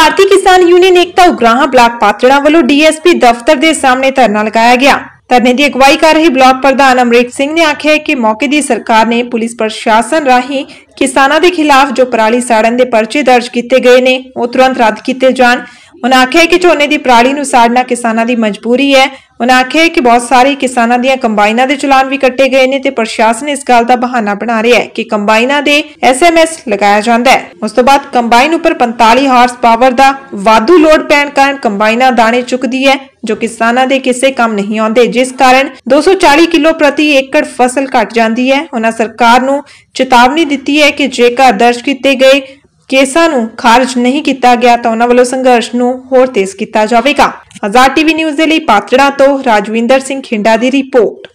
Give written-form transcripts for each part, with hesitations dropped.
भारतीय किसान यूनियन एकता उगराहां ब्लॉक पातड़ा वालों डीएसपी दफ्तर के सामने धरना लगाया गया। धरने की अगवाई कर रहे ब्लॉक प्रधान अमरीक सिंह ने आख्या है कि मौके की सरकार ने पुलिस प्रशासन राही किसानों के खिलाफ जो पराली साड़न के परचे दर्ज किए गए ने वो तुरंत रद्द किए जान। उन्हें आख्या है कि झोने की पराली नूं साड़ना किसानों की मजबूरी है। उन्हें आख्या है कि बहुत सारे किसानों दी कंबाइनां दे चलान भी कट्टे गए ने ते प्रशासन इस गल का बहाना बना रहा है कि कंबाइनां दे SMS लगाया जाता है। उस तो बाद कंबाइन उपर 45 हार्स पावर का वाधू लोड पैण कारण कंबाइनां दाने चुकदी है जो किसानों के किसी काम नहीं आते, जिस कारण 240 किलो प्रति एकड़ फसल घट जाती है। उन्हें सरकार नूं चेतावनी दी है कि जेकर दर्ज किए गए केसां नूं खारिज नहीं किया गया तो उन्हां वालों संघर्ष नूं होर तेज किया जाएगा। आजाद टीवी न्यूज़ के लिए पातड़ा तो राजविंदर सिंह खिंडा की रिपोर्ट।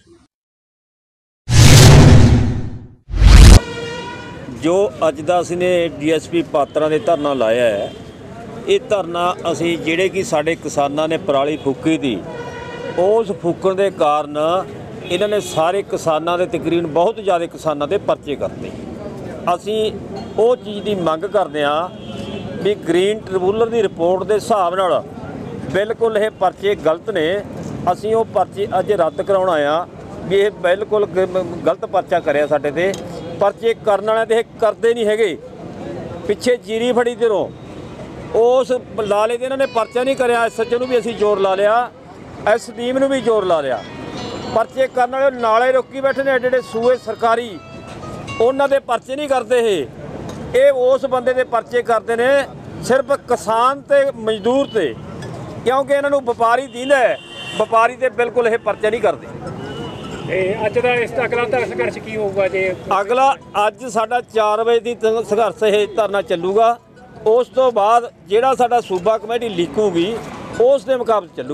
जो अज दा असीं ने DSP पात्रा ने धरना लाया है, ये धरना असीं जिहड़े कि साडे किसानां ने पराली फूकी थी उस फूकण के कारण इन्हां ने सारे किसानां दे तकरीबन बहुत ज़्यादा किसानां दे परचे करते। असीं वो चीज़ की मंग करते हैं भी ग्रीन ट्रिब्यूनल की रिपोर्ट के हिसाब नाल बिल्कुल ये परचे गलत ने। असीं वो परचे अज रद्द कराउण आए आ भी ये बिल्कुल गलत परचा करिया साडे ते। परचे करन वाले ते करदे नहीं हैगे। पिछे जीरी फड़ी दिनों उस लाले दे इन्हां ने परचा नहीं करिया। SHO नूं भी असीं जोर ला लिया, SDM नूं भी जोर ला लिया। परचे करन वाले नाले रोकी बैठे ने, एडे एडे सूए सरकारी उन्हां दे परचे नहीं करते। ये उस बंदे दे परचे करते ने सिर्फ किसान ते मजदूर ते, क्योंकि इन्हां नूं व्यापारी दींदा है, व्यापारी ते बिल्कुल ये परचा नहीं करते। अज दा इस अगला संघर्ष की होगा जे अगला अज साडा 4 बजे दी संघर्ष ये धरना चलूगा। उस तो बाद जिहड़ा साडा सूबा कमेटी लीकूगी उस दे मुकाबले चलू।